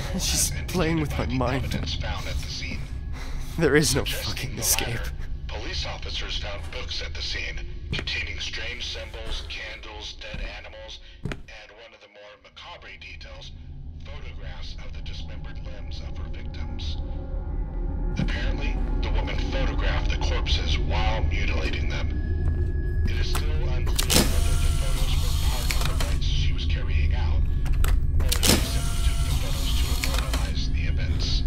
She's playing with my mind. Found at the scene. There is no fucking escape. Police officers found books at the scene containing strange symbols, candles, dead animals, and one of the more macabre details, photographs of the dismembered limbs of her victims. Apparently, the woman photographed the corpses while mutilating them. It is still unclear whether the photos were part of the rites she was carrying out, or if she simply took the photos to immortalize the events.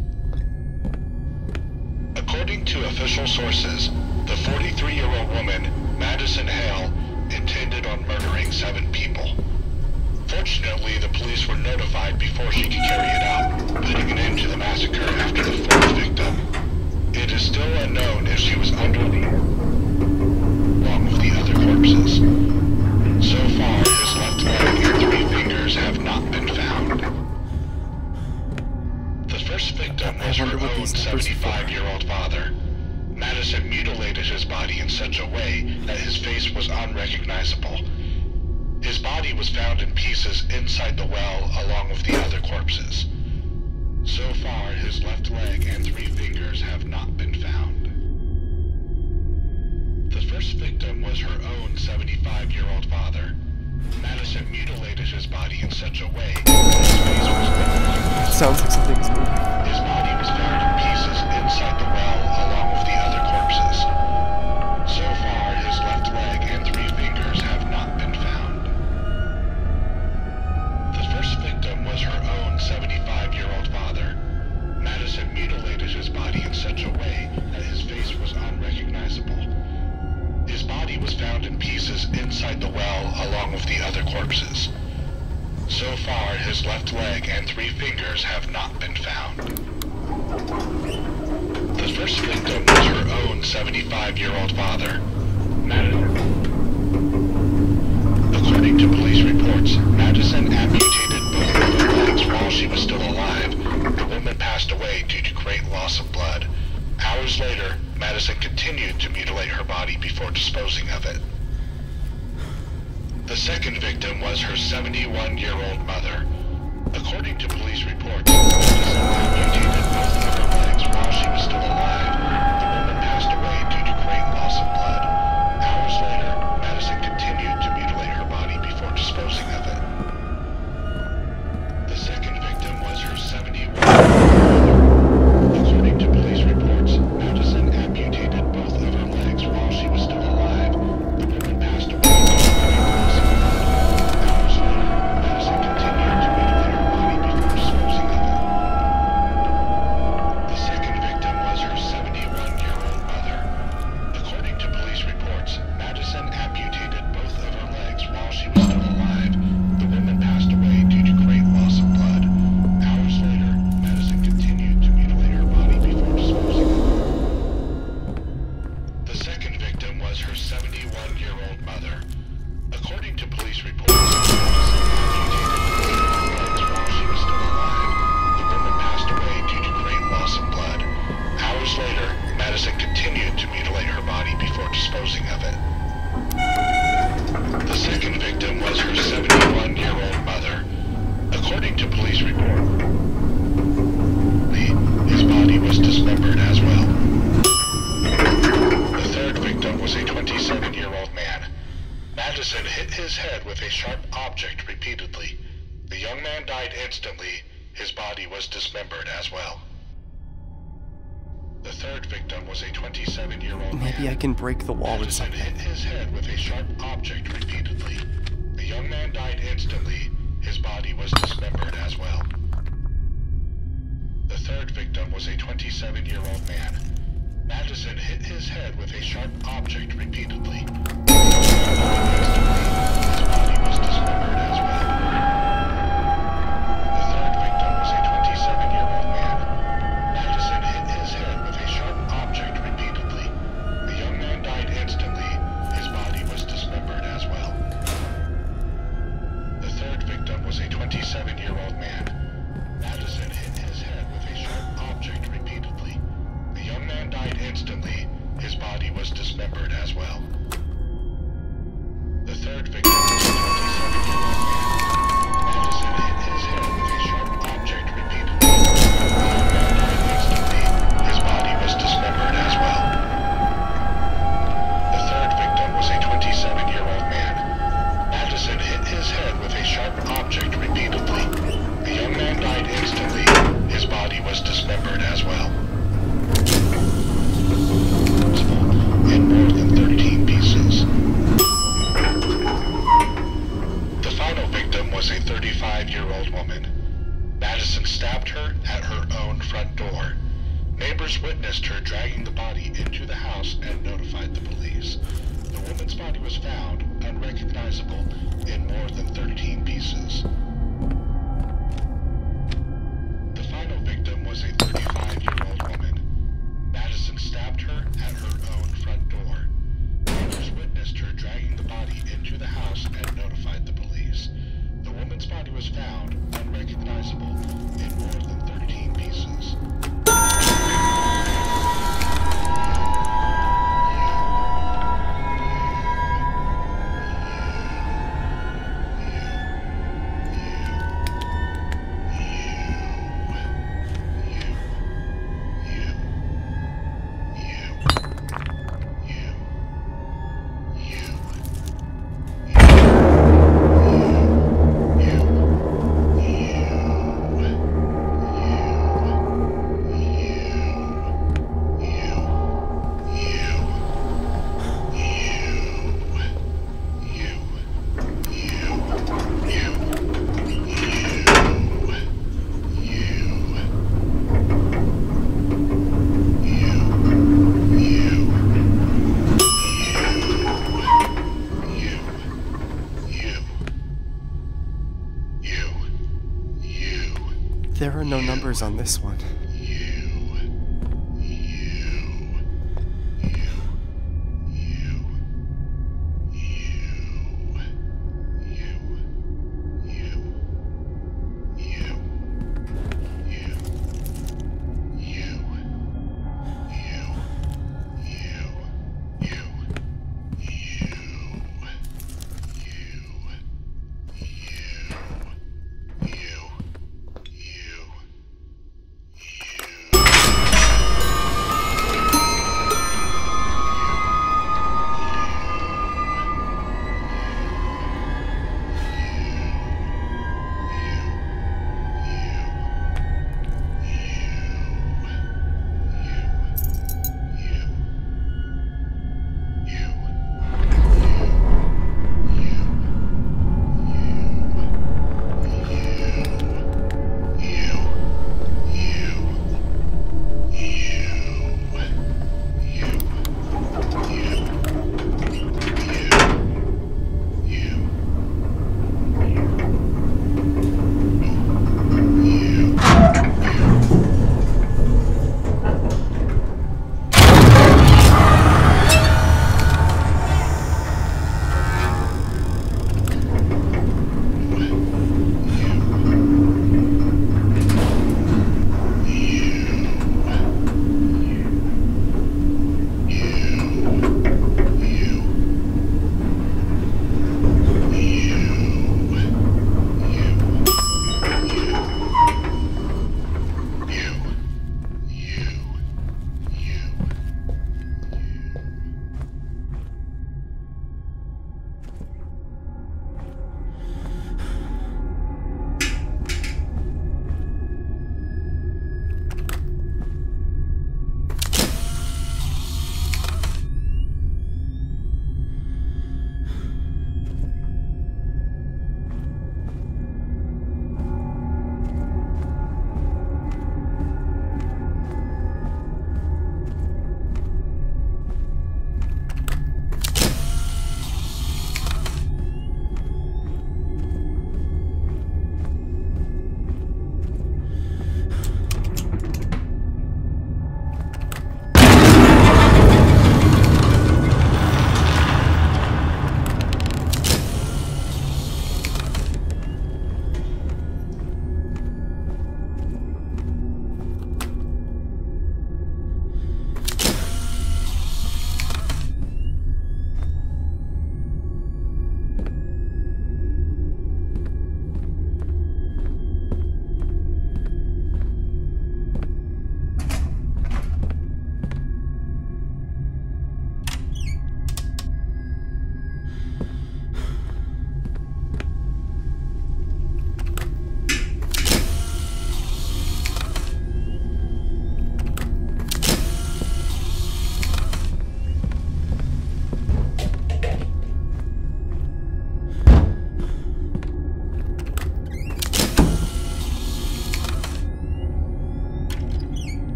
According to official sources, the 43-year-old woman, Madison Hale, intended on murdering 7 people. Fortunately, the police were notified before she could carry it out, putting an end to the massacre after the 4th victim. It is still unknown if she was under the along with the other corpses. So far, his left leg and 3 fingers have not been found. The first victim was her own 75-year-old father. Madison mutilated his body in such a way that his face was unrecognizable. His body was found in pieces inside the well along with the other corpses. So far, his left leg and 3 fingers have not been found. The first victim was her own 75-year-old father. Madison mutilated his body in such a way that his face was unrecognizable. Sounds like something's moving. His body was found in pieces inside the well along with the other corpses. So far, his left leg and 3 fingers have not been found. The first victim was her own 75-year-old father. Madison mutilated his body in such a way that his face was unrecognizable. His body was found in pieces inside the well along with the other corpses. So far, his left leg and 3 fingers have not been found. The first victim was her own 75-year-old father, Madison. According to police reports, Madison amputated both of her legs while she was still alive. The woman passed away due to great loss of blood. Hours later, Madison continued to mutilate her body before disposing of it. The second victim was her 71-year-old mother. According to police reports, Madison amputated both of her legs while she was still alive. The woman passed away due to great loss of blood. Hours later, Madison continued to mutilate her body before disposing of it. The second victim was her 71-year-old mother. According to police reports, Madison amputated both of her legs while she was still alive. The woman passed away due to great loss of blood. Hours later, Madison continued to mutilate her body before disposing of it. The second victim was her 71-year-old mother. According to police reports, Madison amputated both of her legs while she was still alive. The woman passed away due to great loss of blood. Hours later, Madison continued to mutilate her body before disposing of it. The second victim was her 71-year-old mother. According to police reports, Madison amputated both of her legs while she was still alive. The woman passed away due to great loss of blood. Hours later, Madison continued to mutilate her body before disposing of it. The second victim was her 71-year-old mother. According to police reports, his body was dismembered as well. The third victim was a 27-year-old man. Madison hit his head with a sharp object repeatedly. The young man died instantly. His body was dismembered as well. The third victim was a 27-year-old man. Maybe I can break the wall with Madison something. hit his head with a sharp object repeatedly. The young man died instantly. His body was dismembered as well. The third victim was a 27-year-old man. Madison hit his head with a sharp object repeatedly. The young man died instantly. His body was dismembered as well. The third victim was a 27-year-old man. Madison hit his head with a sharp object repeatedly. The young man died instantly. His body was dismembered as well. The third victim was a 27-year-old man. Madison hit his head with a sharp object repeatedly. The young man died instantly. His body was dismembered as well. The third victim was a 27-year-old man. Madison hit his head with a sharp object repeatedly. was a 35-year-old woman. Madison stabbed her at her own front door. Neighbors witnessed her dragging the body into the house and notified the police. The woman's body was found unrecognizable in more than 13 pieces. The final victim was a 35-year-old woman. Madison stabbed her at her own front door. Neighbors witnessed her dragging the body into the house and notified the police. The woman's body was found unrecognizable in more than 13 pieces. There are no numbers on this one.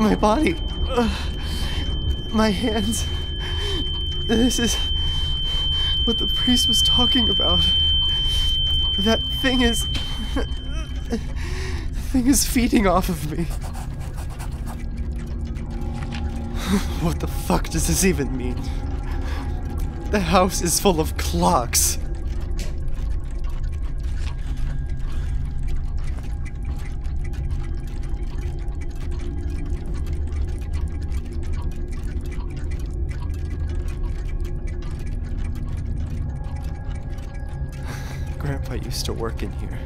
My body. My hands. This is what the priest was talking about. That thing is... the thing is feeding off of me. What the fuck does this even mean? The house is full of clocks. Grandpa used to work in here.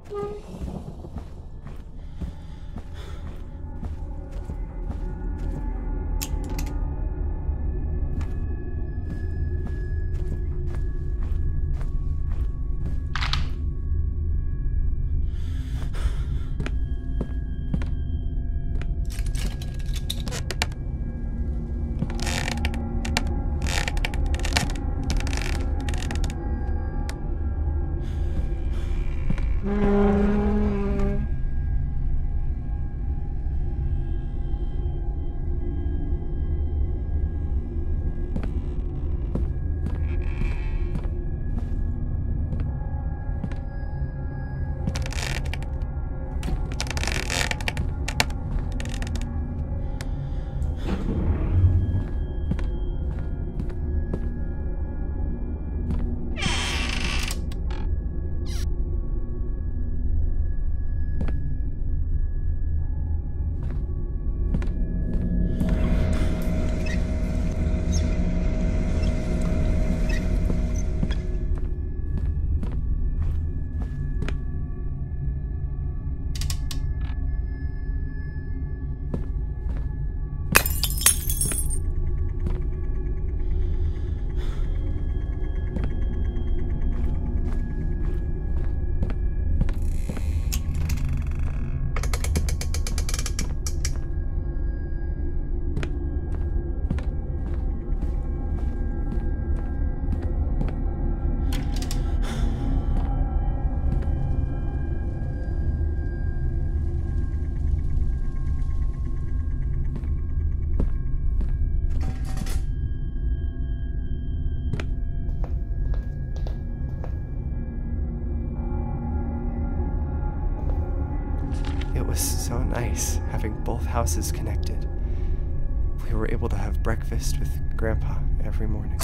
It was so nice having both houses connected. We were able to have breakfast with Grandpa every morning.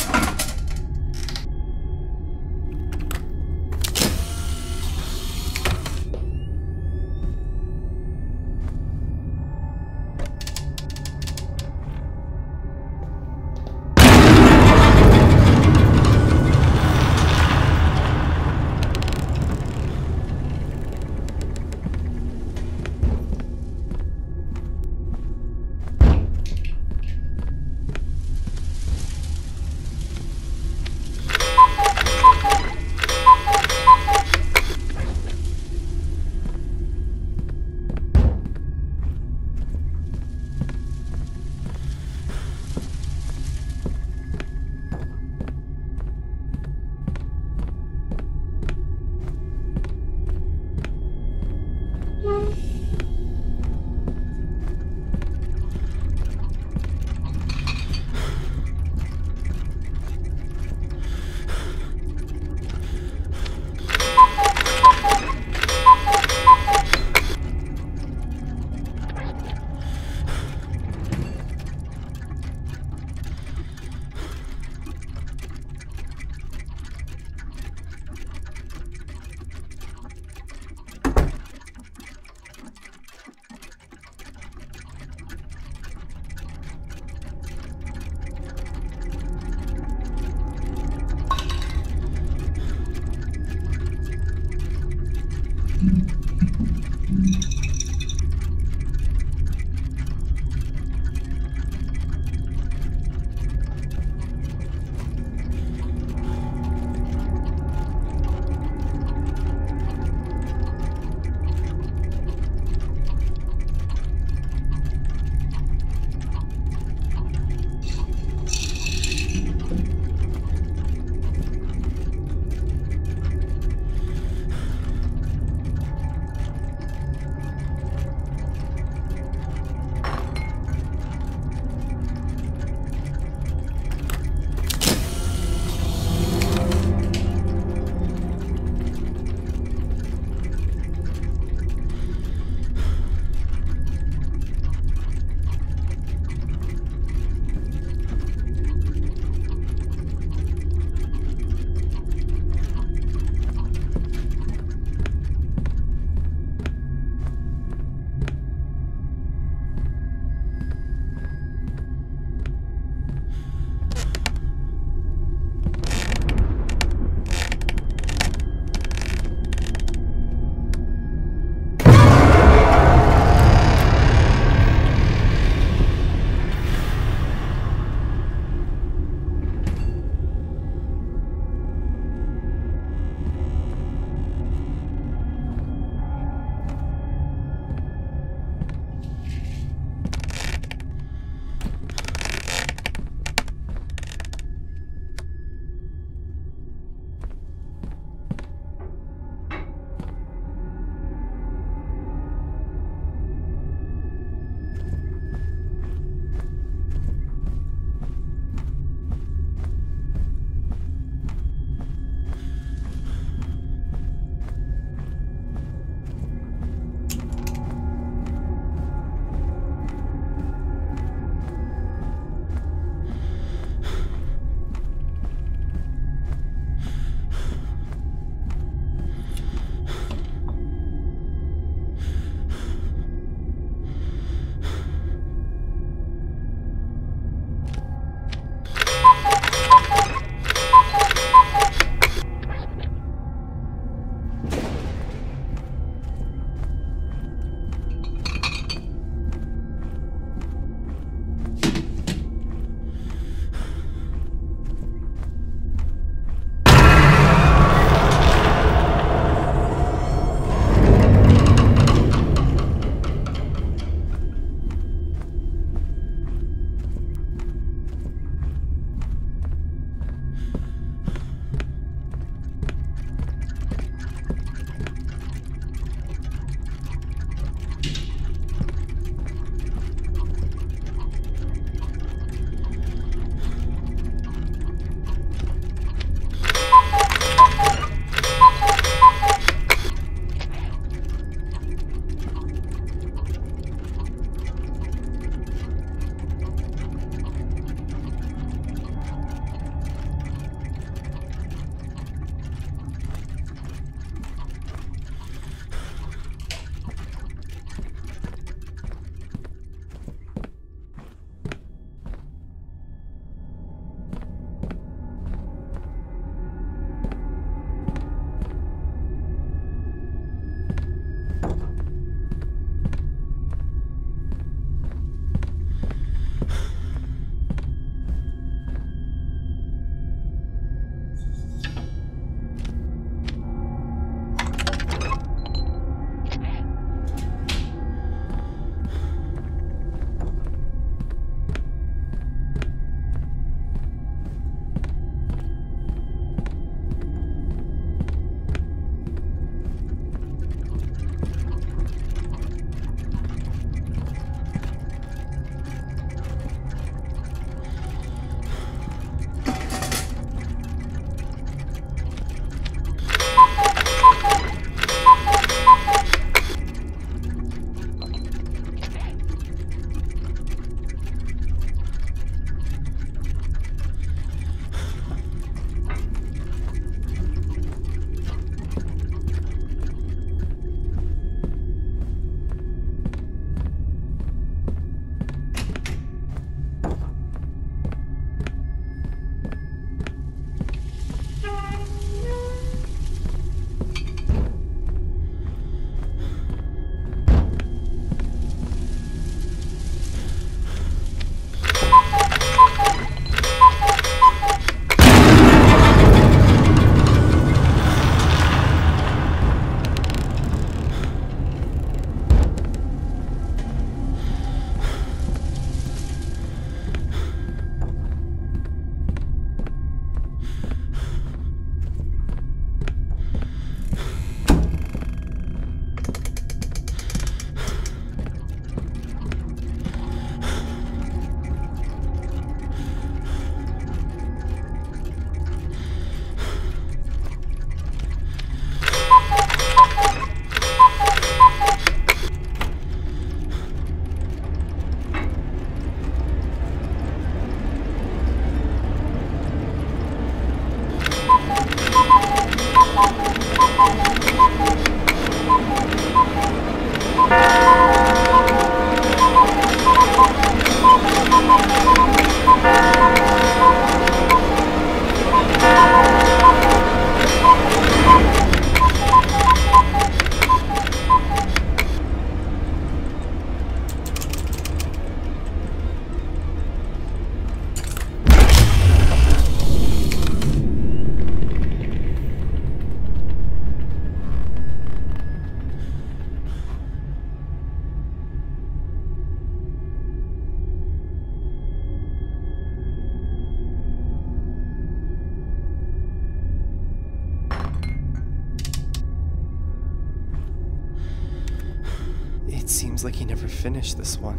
It seems like he never finished this one.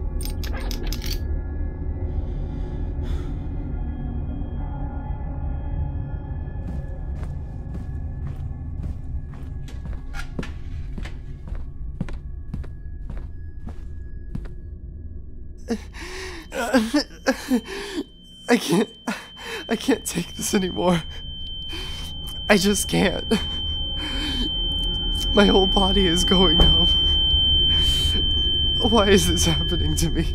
I can't take this anymore. I just can't. My whole body is going numb. Why is this happening to me?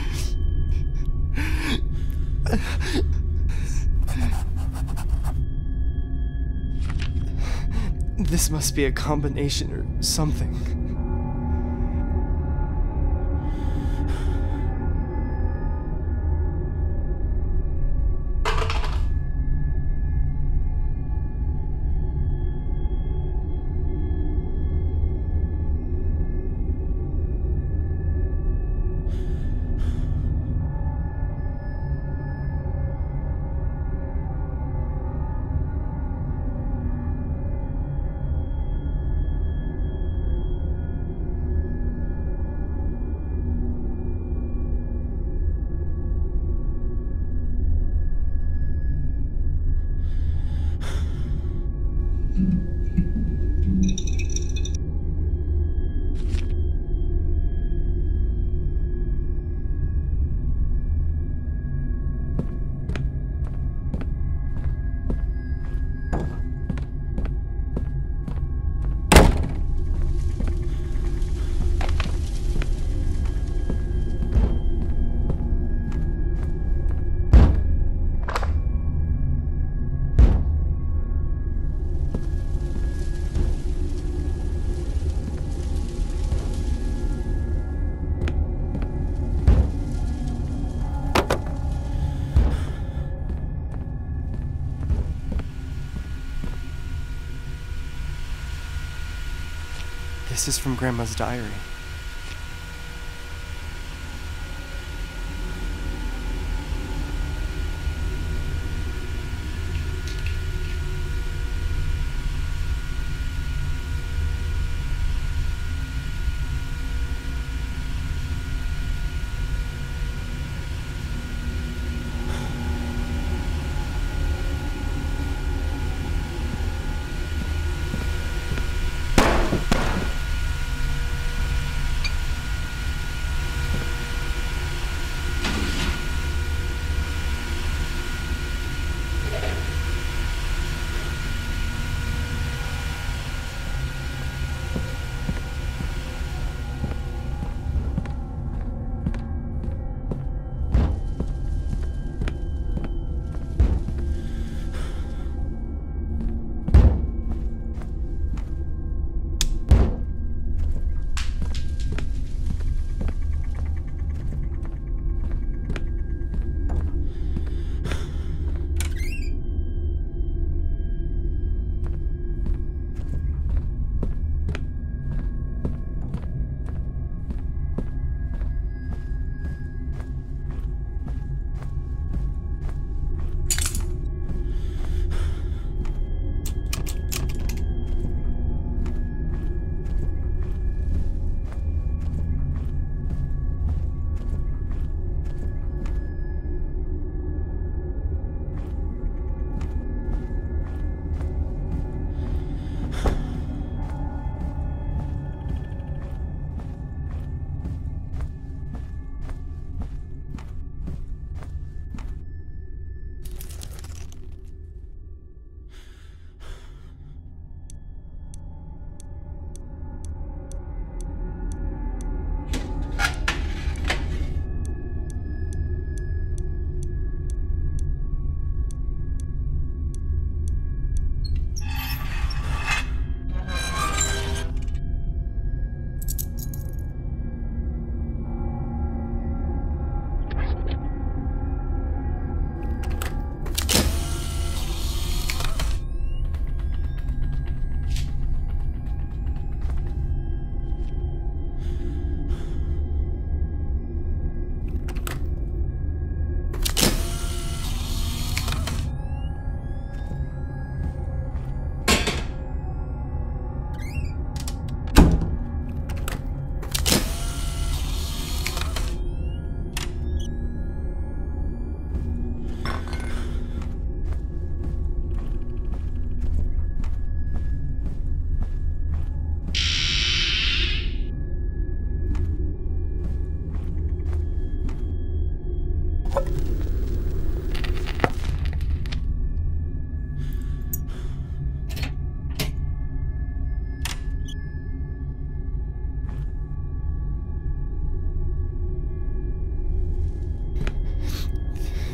This must be a combination or something. This is from Grandma's diary.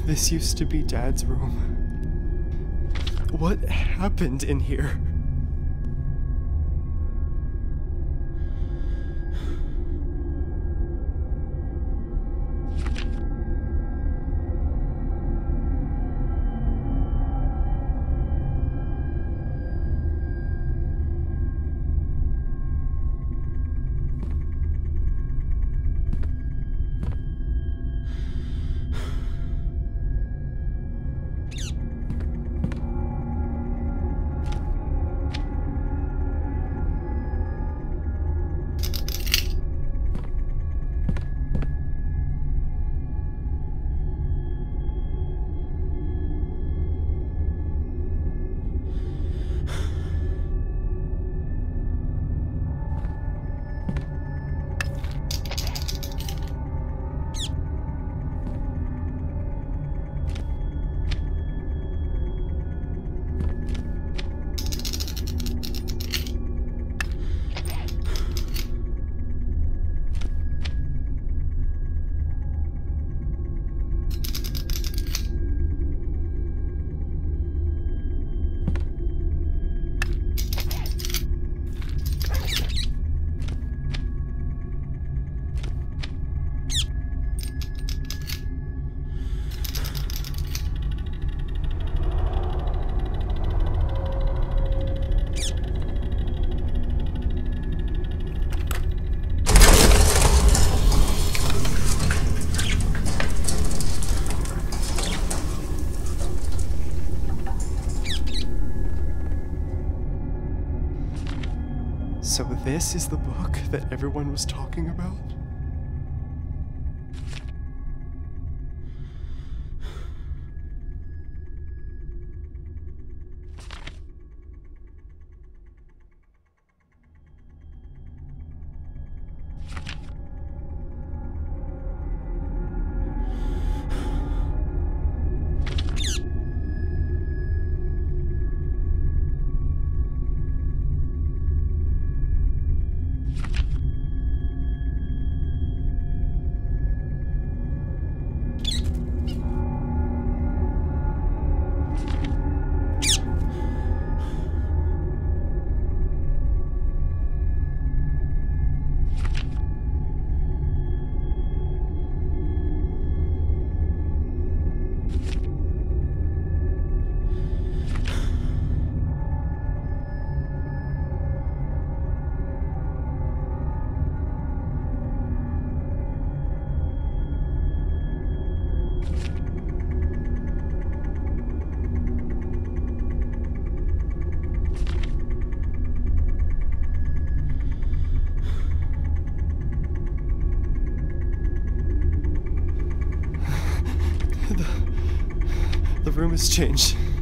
This used to be Dad's room. What happened in here? So this is the book that everyone was talking about? The room has changed.